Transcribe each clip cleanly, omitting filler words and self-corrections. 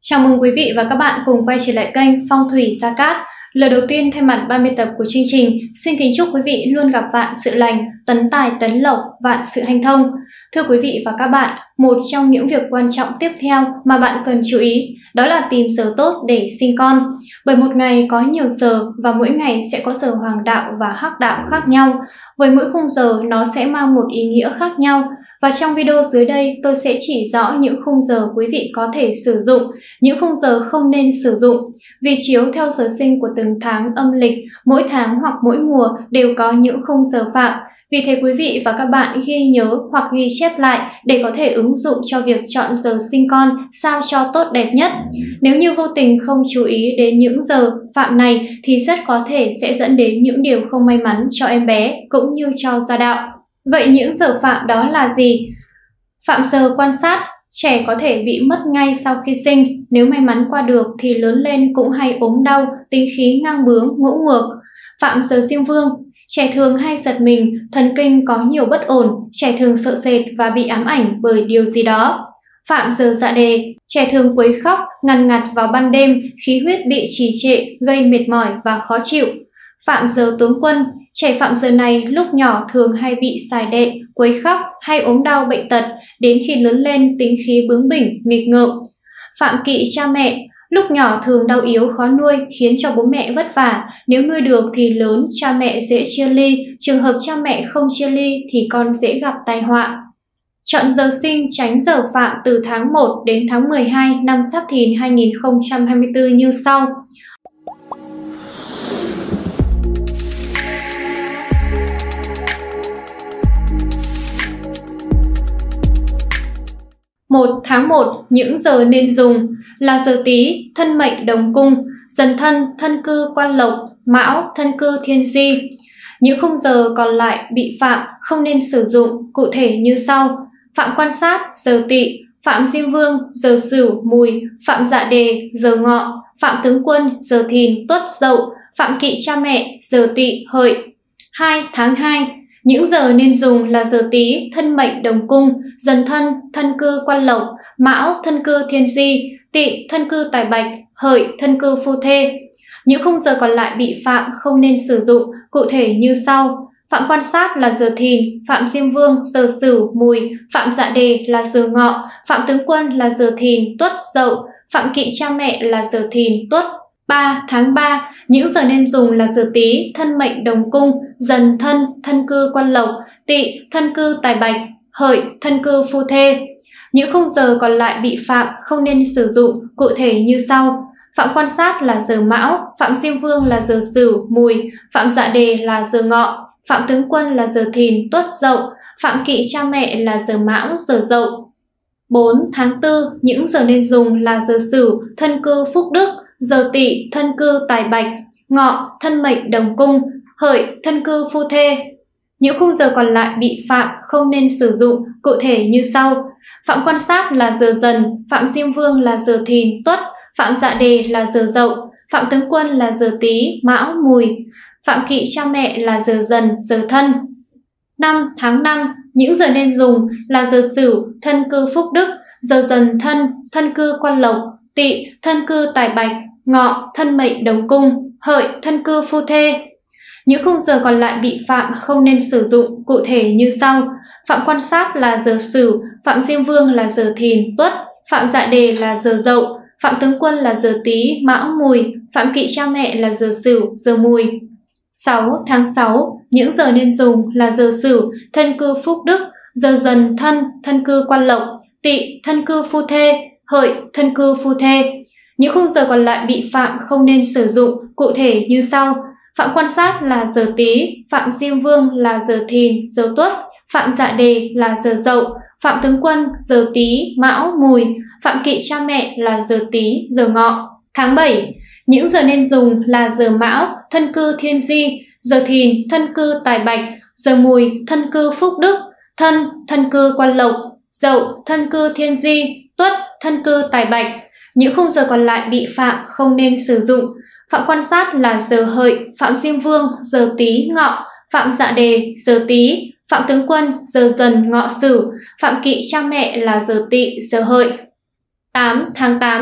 Chào mừng quý vị và các bạn cùng quay trở lại kênh Phong thủy Gia Cát. Lời đầu tiên thay mặt 30 tập của chương trình, xin kính chúc quý vị luôn gặp vạn sự lành, tấn tài tấn lộc, vạn sự hanh thông. Thưa quý vị và các bạn, một trong những việc quan trọng tiếp theo mà bạn cần chú ý đó là tìm giờ tốt để sinh con. Bởi một ngày có nhiều giờ và mỗi ngày sẽ có giờ hoàng đạo và hắc đạo khác nhau. Với mỗi khung giờ nó sẽ mang một ý nghĩa khác nhau. Và trong video dưới đây tôi sẽ chỉ rõ những khung giờ quý vị có thể sử dụng, những khung giờ không nên sử dụng. Vì chiếu theo giờ sinh của từng tháng âm lịch, mỗi tháng hoặc mỗi mùa đều có những khung giờ phạm. Vì thế quý vị và các bạn ghi nhớ hoặc ghi chép lại để có thể ứng dụng cho việc chọn giờ sinh con sao cho tốt đẹp nhất. Nếu như vô tình không chú ý đến những giờ phạm này thì rất có thể sẽ dẫn đến những điều không may mắn cho em bé cũng như cho gia đạo. Vậy những giờ phạm đó là gì? Phạm giờ quan sát, trẻ có thể bị mất ngay sau khi sinh, nếu may mắn qua được thì lớn lên cũng hay ốm đau, tinh khí ngang bướng, ngỗ ngược. Phạm giờ Diêm Vương, trẻ thường hay giật mình, thần kinh có nhiều bất ổn, trẻ thường sợ sệt và bị ám ảnh bởi điều gì đó. Phạm giờ Dạ Đề, trẻ thường quấy khóc, ngằn ngặt vào ban đêm, khí huyết bị trì trệ, gây mệt mỏi và khó chịu. Phạm giờ Tướng Quân, trẻ phạm giờ này lúc nhỏ thường hay bị sài đệm, quấy khóc hay ốm đau bệnh tật, đến khi lớn lên tính khí bướng bỉnh, nghịch ngợm. Phạm Kỵ Cha Mẹ, lúc nhỏ thường đau yếu khó nuôi khiến cho bố mẹ vất vả, nếu nuôi được thì lớn cha mẹ dễ chia ly, trường hợp cha mẹ không chia ly thì con dễ gặp tai họa. Chọn giờ sinh tránh giờ phạm từ tháng 1 đến tháng 12 năm Giáp Thìn 2024 như sau. 1. Tháng 1, những giờ nên dùng là giờ Tý, thân mệnh Đồng Cung, Dần Thân, thân cư Quan Lộc, Mão, thân cư Thiên Di. Những khung giờ còn lại bị phạm không nên sử dụng, cụ thể như sau. Phạm Quan Sát, giờ Tỵ, Phạm Diêm Vương, giờ Sửu, Mùi, Phạm Dạ Đề, giờ Ngọ, Phạm Tướng Quân, giờ Thìn, Tuất, Dậu, Phạm Kỵ Cha Mẹ, giờ Tỵ, Hợi. 2. Tháng 2, những giờ nên dùng là giờ Tý, thân mệnh Đồng Cung, Dần Thân, thân cư Quan Lộc, Mão, thân cư Thiên Di, Tỵ, thân cư Tài Bạch, Hợi, thân cư Phu Thê. Những khung giờ còn lại bị phạm không nên sử dụng, cụ thể như sau. Phạm Quan Sát là giờ Thìn, Phạm Diêm Vương, giờ Sửu, Mùi, Phạm Dạ Đề là giờ Ngọ, Phạm Tướng Quân là giờ Thìn, Tuất, Dậu, Phạm Kỵ Cha Mẹ là giờ Thìn, Tuất. 3. Tháng 3, những giờ nên dùng là giờ Tý, thân mệnh Đồng Cung, Dần Thân, thân cư Quan Lộc, Tỵ, thân cư Tài Bạch, Hợi, thân cư Phu Thê. Những khung giờ còn lại bị phạm không nên sử dụng, cụ thể như sau. Phạm Quan Sát là giờ Mão, Phạm Diêm Vương là giờ Sửu, Mùi, Phạm Dạ Đề là giờ Ngọ, Phạm Tướng Quân là giờ Thìn, Tuất, Dậu, Phạm Kỵ Cha Mẹ là giờ Mão, giờ Dậu. 4. Tháng 4, những giờ nên dùng là giờ Sửu, thân cư Phúc Đức, giờ Tỵ, thân cư Tài Bạch, Ngọ, thân mệnh Đồng Cung, Hợi, thân cư Phu Thê. Những khung giờ còn lại bị phạm không nên sử dụng, cụ thể như sau. Phạm Quan Sát là giờ Dần, Phạm Diêm Vương là giờ Thìn, Tuất, Phạm Dạ Đề là giờ Dậu, Phạm Tướng Quân là giờ Tý, Mão, Mùi, Phạm Kỵ Cha Mẹ là giờ Dần, giờ Thân. 5. Tháng 5, những giờ nên dùng là giờ Sửu, thân cư Phúc Đức, giờ Dần Thân, thân cư Quan Lộc, Tỵ, thân cư Tài Bạch, Ngọ, thân mệnh Đồng Cung, Hợi, thân cư Phu Thê. Những khung giờ còn lại bị phạm không nên sử dụng, cụ thể như sau. Phạm Quan Sát là giờ Sửu, Phạm Diêm Vương là giờ Thìn, Tuất, Phạm Dạ Đề là giờ Dậu, Phạm Tướng Quân là giờ Tý, Mão, Mùi, Phạm Kỵ Cha Mẹ là giờ Sửu, giờ Mùi. 6. Tháng 6, những giờ nên dùng là giờ Sửu, thân cư Phúc Đức, giờ Dần Thân, thân cư Quan Lộc, Tỵ, thân cư Phu Thê, Hợi, thân cư Phu Thê. Những khung giờ còn lại bị phạm không nên sử dụng, cụ thể như sau. Phạm Quan Sát là giờ Tý, Phạm Diêm Vương là giờ Thìn, giờ Tuất, Phạm Dạ Đề là giờ Dậu, Phạm Tướng Quân giờ Tý, Mão, Mùi, Phạm Kỵ Cha Mẹ là giờ Tý, giờ Ngọ. Tháng 7, những giờ nên dùng là giờ Mão, thân cư Thiên Di, giờ Thìn, thân cư Tài Bạch, giờ Mùi, thân cư Phúc Đức, Thân, thân cư Quan Lộc, Dậu, thân cư Thiên Di, Tuất, thân cư Tài Bạch. Những khung giờ còn lại bị phạm không nên sử dụng. Phạm Quan Sát là giờ Hợi, Phạm Diêm Vương giờ Tý, Ngọ, Phạm Dạ Đề giờ Tý, Phạm Tướng Quân giờ Dần, Ngọ, Sửu, Phạm Kỵ Cha Mẹ là giờ Tỵ, giờ Hợi. 8. Tháng 8,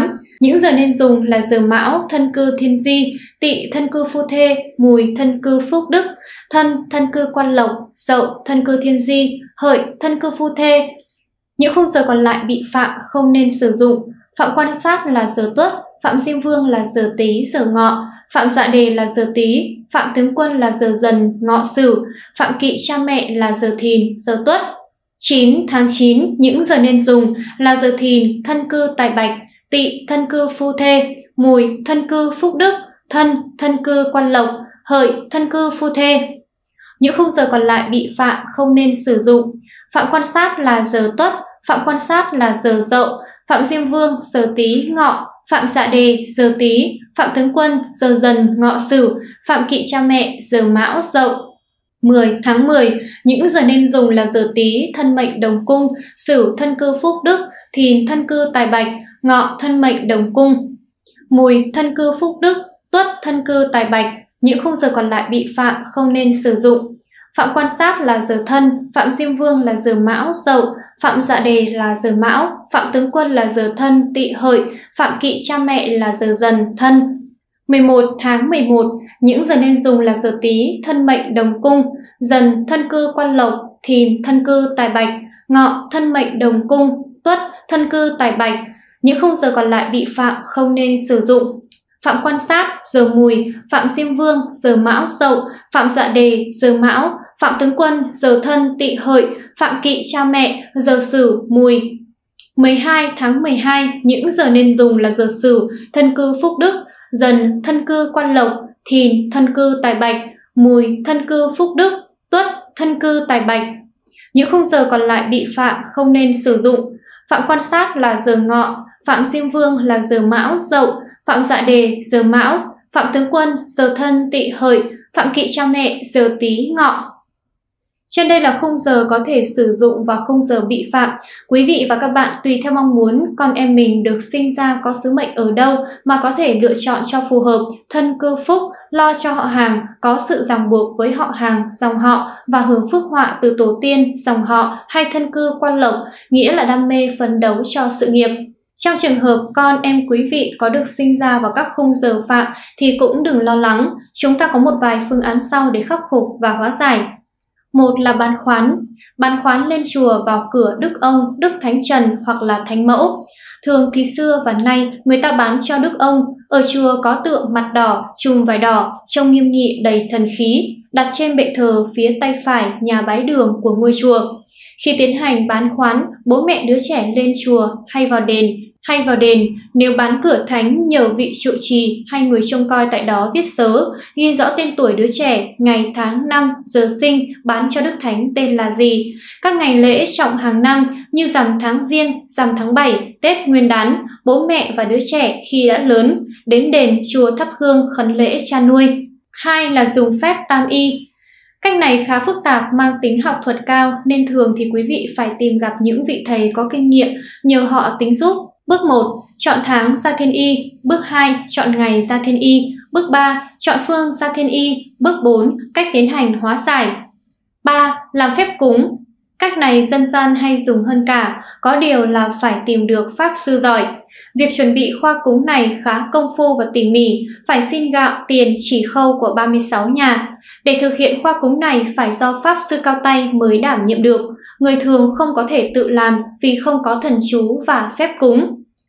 Những giờ nên dùng là giờ Mão, thân cư Thiên Di, Tỵ, thân cư Phu Thê, Mùi, thân cư Phúc Đức, Thân, thân cư Quan Lộc, Dậu, thân cư Thiên Di, Hợi, thân cư Phu Thê. Những khung giờ còn lại bị phạm không nên sử dụng. Phạm Quan Sát là giờ Tuất, Phạm Diêm Vương là giờ Tý, giờ Ngọ, Phạm Dạ Đề là giờ Tý, Phạm Tướng Quân là giờ Dần, Ngọ Sửu, Phạm Kỵ Cha Mẹ là giờ Thìn, giờ Tuất. 9 tháng 9, những giờ nên dùng là giờ Thìn, thân cư Tài Bạch, Tỵ, thân cư Phu Thê, Mùi, thân cư Phúc Đức, Thân, thân cư Quan Lộc, Hợi, thân cư Phu Thê. Những khung giờ còn lại bị phạm không nên sử dụng. Phạm Quan Sát là giờ Tuất, Phạm Quan Sát là giờ Dậu, Phạm Diêm Vương giờ Tý, Ngọ, Phạm Dạ Đề giờ Tý, Phạm Tướng Quân giờ Dần, Ngọ Sửu, Phạm Kỵ Cha Mẹ giờ Mão, Dậu. 10 tháng 10, những giờ nên dùng là giờ Tý, thân mệnh Đồng Cung, Sửu, thân cư Phúc Đức, Thìn, thân cư Tài Bạch, Ngọ, thân mệnh Đồng Cung, Mùi, thân cư Phúc Đức, Tuất, thân cư Tài Bạch. Những khung giờ còn lại bị phạm không nên sử dụng. Phạm Quan Sát là giờ Thân, Phạm Diêm Vương là giờ Mão, Dậu, Phạm Dạ Đề là giờ Mão, Phạm Tướng Quân là giờ Thân, Tỵ, Hợi, Phạm Kỵ Cha Mẹ là giờ Dần, Thân. 11 tháng 11, những giờ nên dùng là giờ Tý, thân mệnh Đồng Cung, Dần, thân cư Quan Lộc, Thìn, thân cư Tài Bạch, Ngọ, thân mệnh Đồng Cung, Tuất, thân cư Tài Bạch. Những khung giờ còn lại bị phạm không nên sử dụng. Phạm Quan Sát giờ Mùi, Phạm Diêm Vương giờ Mão, Dậu, Phạm Dạ Đề giờ Mão, Phạm Tướng Quân giờ Thân, Tỵ, Hợi, Phạm Kỵ Cha Mẹ giờ Sửu, Mùi. 12 tháng 12, những giờ nên dùng là giờ Sửu, thân cư Phúc Đức, Dần, thân cư Quan Lộc, Thìn, thân cư Tài Bạch, Mùi, thân cư Phúc Đức, Tuất, thân cư Tài Bạch. Những khung giờ còn lại bị phạm không nên sử dụng. Phạm Quan Sát là giờ Ngọ, Phạm Diêm Vương là giờ Mão, Dậu, Phạm Dạ Đề giờ Mão, Phạm Tướng Quân giờ Thân, Tỵ, Hợi, Phạm Kỵ Cha Mẹ giờ Tý, Ngọ. Trên đây là khung giờ có thể sử dụng và khung giờ bị phạm. Quý vị và các bạn tùy theo mong muốn con em mình được sinh ra có sứ mệnh ở đâu mà có thể lựa chọn cho phù hợp, thân cư phúc, lo cho họ hàng, có sự ràng buộc với họ hàng, dòng họ và hưởng phước họa từ tổ tiên, dòng họ hay thân cư Quan Lộc, nghĩa là đam mê phấn đấu cho sự nghiệp. Trong trường hợp con em quý vị có được sinh ra vào các khung giờ phạm thì cũng đừng lo lắng, chúng ta có một vài phương án sau để khắc phục và hóa giải. Một là bán khoán. Bán khoán lên chùa vào cửa Đức Ông, Đức Thánh Trần hoặc là Thánh Mẫu. Thường thì xưa và nay người ta bán cho Đức Ông, ở chùa có tượng mặt đỏ, chùm vải đỏ, trông nghiêm nghị đầy thần khí, đặt trên bệ thờ phía tay phải nhà bái đường của ngôi chùa. Khi tiến hành bán khoán, bố mẹ đứa trẻ lên chùa hay vào đền, nếu bán cửa thánh nhờ vị trụ trì hay người trông coi tại đó viết sớ, ghi rõ tên tuổi đứa trẻ, ngày tháng năm, giờ sinh, bán cho Đức Thánh tên là gì. Các ngày lễ trọng hàng năm như rằm tháng Giêng, rằm tháng 7, Tết Nguyên đán, bố mẹ và đứa trẻ khi đã lớn đến đền chùa thắp hương khấn lễ cha nuôi. 2 là dùng phép tam y. Cách này khá phức tạp, mang tính học thuật cao nên thường thì quý vị phải tìm gặp những vị thầy có kinh nghiệm nhờ họ tính giúp. Bước 1. Chọn tháng ra thiên y. Bước 2. Chọn ngày ra thiên y. Bước 3. Chọn phương ra thiên y. Bước 4. Cách tiến hành hóa giải. 3. Làm phép cúng. Cách này dân gian hay dùng hơn cả, có điều là phải tìm được pháp sư giỏi. Việc chuẩn bị khoa cúng này khá công phu và tỉ mỉ, phải xin gạo, tiền, chỉ khâu của 36 nhà. Để thực hiện khoa cúng này phải do pháp sư cao tay mới đảm nhiệm được. Người thường không có thể tự làm vì không có thần chú và phép cúng.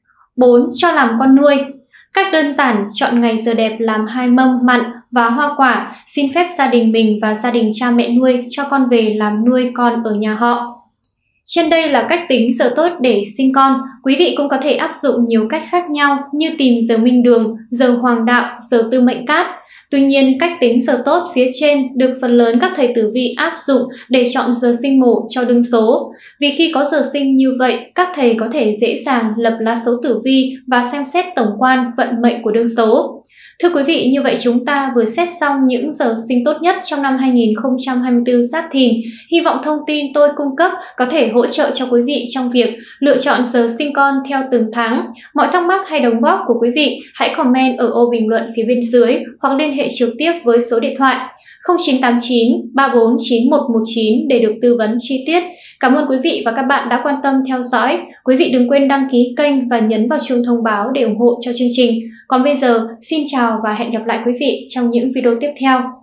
4. Cho làm con nuôi. Cách đơn giản, chọn ngày giờ đẹp làm 2 mâm mặn và hoa quả, xin phép gia đình mình và gia đình cha mẹ nuôi cho con về làm nuôi con ở nhà họ. Trên đây là cách tính giờ tốt để sinh con. Quý vị cũng có thể áp dụng nhiều cách khác nhau như tìm giờ minh đường, giờ hoàng đạo, giờ tư mệnh cát. Tuy nhiên, cách tính giờ tốt phía trên được phần lớn các thầy tử vi áp dụng để chọn giờ sinh mổ cho đương số. Vì khi có giờ sinh như vậy, các thầy có thể dễ dàng lập lá số tử vi và xem xét tổng quan vận mệnh của đương số. Thưa quý vị, như vậy chúng ta vừa xét xong những giờ sinh tốt nhất trong năm 2024 Giáp Thìn. Hy vọng thông tin tôi cung cấp có thể hỗ trợ cho quý vị trong việc lựa chọn giờ sinh con theo từng tháng. Mọi thắc mắc hay đóng góp của quý vị hãy comment ở ô bình luận phía bên dưới hoặc liên hệ trực tiếp với số điện thoại 0989 349119 để được tư vấn chi tiết. Cảm ơn quý vị và các bạn đã quan tâm theo dõi. Quý vị đừng quên đăng ký kênh và nhấn vào chuông thông báo để ủng hộ cho chương trình. Còn bây giờ, xin chào và hẹn gặp lại quý vị trong những video tiếp theo.